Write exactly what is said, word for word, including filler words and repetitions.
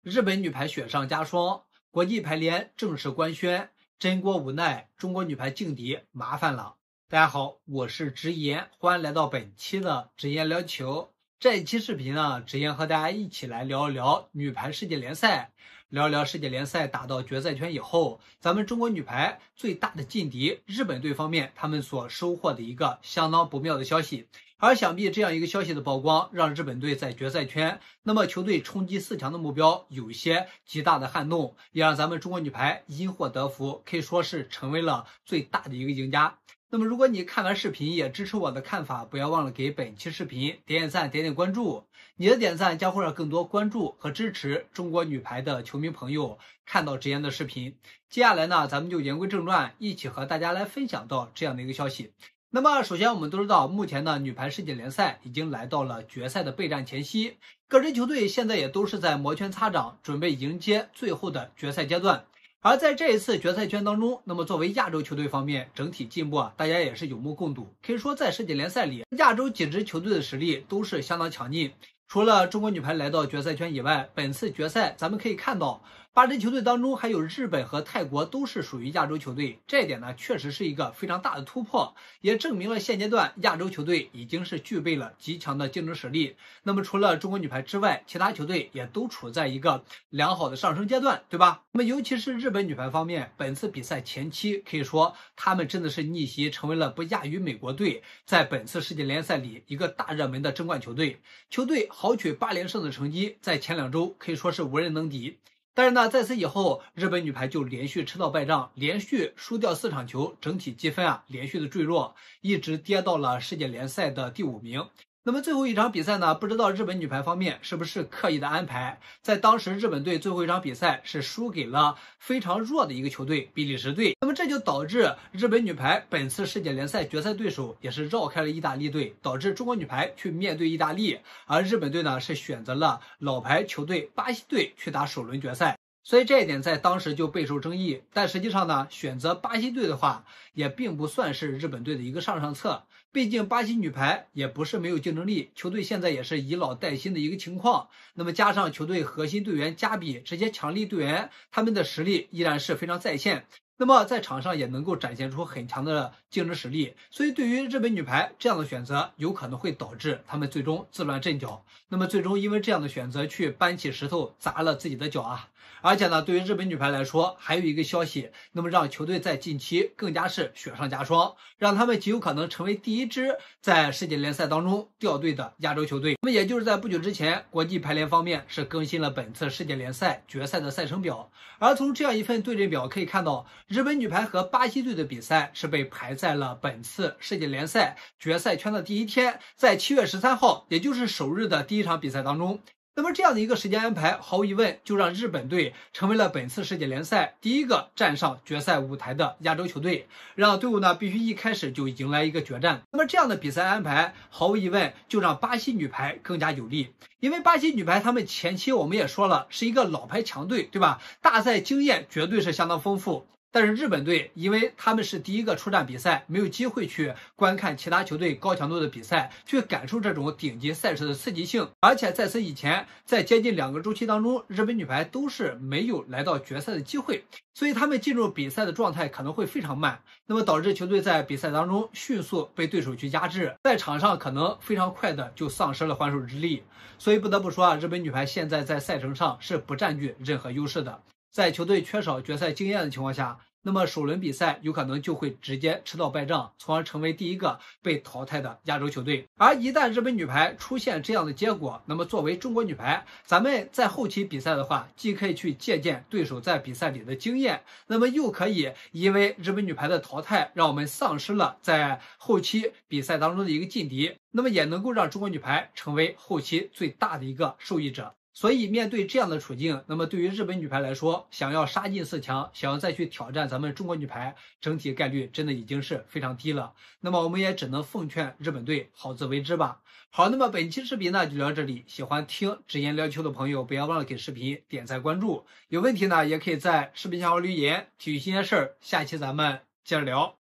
日本女排雪上加霜，国际排联正式官宣，真锅无奈，中国女排劲敌麻烦了。大家好，我是直言，欢迎来到本期的直言聊球。这一期视频呢，直言和大家一起来聊一聊女排世界联赛，聊一聊世界联赛打到决赛圈以后，咱们中国女排最大的劲敌日本队方面，他们所收获的一个相当不妙的消息。而想必这样一个消息的曝光，让日本队在决赛圈，那么球队冲击四强的目标有一些极大的撼动，也让咱们中国女排因祸得福，可以说是成为了最大的一个赢家。那么如果你看完视频也支持我的看法，不要忘了给本期视频点点赞，点点关注。你的点赞将会让更多关注和支持中国女排的球迷朋友看到直言的视频。接下来呢，咱们就言归正传，一起和大家来分享到这样的一个消息。那么首先我们都知道，目前呢女排世界联赛已经来到了决赛的备战前夕，各支球队现在也都是在摩拳擦掌，准备迎接最后的决赛阶段。而在这一次决赛圈当中，那么作为亚洲球队方面，整体进步啊，大家也是有目共睹。可以说在世界联赛里，亚洲几支球队的实力都是相当强劲。除了中国女排来到决赛圈以外，本次决赛咱们可以看到八支球队当中还有日本和泰国都是属于亚洲球队，这一点呢确实是一个非常大的突破，也证明了现阶段亚洲球队已经是具备了极强的竞争实力。那么除了中国女排之外，其他球队也都处在一个良好的上升阶段，对吧？那么尤其是日本女排方面，本次比赛前期可以说他们真的是逆袭，成为了不亚于美国队在本次世界联赛里一个大热门的争冠球队。球队豪取八连胜的成绩，在前两周可以说是无人能敌。但是呢，在此以后，日本女排就连续吃到败仗，连续输掉四场球，整体积分啊连续的坠落，一直跌到了世界联赛的第五名。那么最后一场比赛呢，不知道日本女排方面是不是刻意的安排，在当时日本队最后一场比赛是输给了非常弱的一个球队比利时队，那么这就导致日本女排本次世界联赛决赛对手也是绕开了意大利队，导致中国女排去面对意大利，而日本队呢是选择了老牌球队巴西队去打首轮决赛。所以这一点在当时就备受争议，但实际上呢，选择巴西队的话，也并不算是日本队的一个上上策。毕竟巴西女排也不是没有竞争力，球队现在也是以老带新的一个情况。那么加上球队核心队员加比这些强力队员，他们的实力依然是非常在线。那么在场上也能够展现出很强的竞争实力，所以对于日本女排这样的选择，有可能会导致他们最终自乱阵脚。那么最终因为这样的选择去搬起石头砸了自己的脚啊！而且呢，对于日本女排来说，还有一个消息，那么让球队在近期更加是雪上加霜，让他们极有可能成为第一支在世界联赛当中掉队的亚洲球队。那么也就是在不久之前，国际排联方面是更新了本次世界联赛决赛的赛程表，而从这样一份对阵表可以看到，日本女排和巴西队的比赛是被排在了本次世界联赛决赛圈的第一天，在七月十三号，也就是首日的第一场比赛当中。那么这样的一个时间安排，毫无疑问就让日本队成为了本次世界联赛第一个站上决赛舞台的亚洲球队，让队伍呢必须一开始就迎来一个决战。那么这样的比赛安排，毫无疑问就让巴西女排更加有利，因为巴西女排他们前期我们也说了是一个老牌强队，对吧？大赛经验绝对是相当丰富。但是日本队，因为他们是第一个出战比赛，没有机会去观看其他球队高强度的比赛，去感受这种顶级赛事的刺激性。而且在此以前，在接近两个周期当中，日本女排都是没有来到决赛的机会，所以他们进入比赛的状态可能会非常慢，那么导致球队在比赛当中迅速被对手去压制，在场上可能非常快的就丧失了还手之力。所以不得不说啊，日本女排现在在赛程上是不占据任何优势的。在球队缺少决赛经验的情况下，那么首轮比赛有可能就会直接吃到败仗，从而成为第一个被淘汰的亚洲球队。而一旦日本女排出现这样的结果，那么作为中国女排，咱们在后期比赛的话，既可以去借鉴对手在比赛里的经验，那么又可以因为日本女排的淘汰，让我们丧失了在后期比赛当中的一个劲敌，那么也能够让中国女排成为后期最大的一个受益者。所以面对这样的处境，那么对于日本女排来说，想要杀进四强，想要再去挑战咱们中国女排，整体概率真的已经是非常低了。那么我们也只能奉劝日本队好自为之吧。好，那么本期视频呢就聊到这里，喜欢听直言聊球的朋友，不要忘了给视频点赞关注，有问题呢也可以在视频下方留言。体育新鲜事儿，下期咱们接着聊。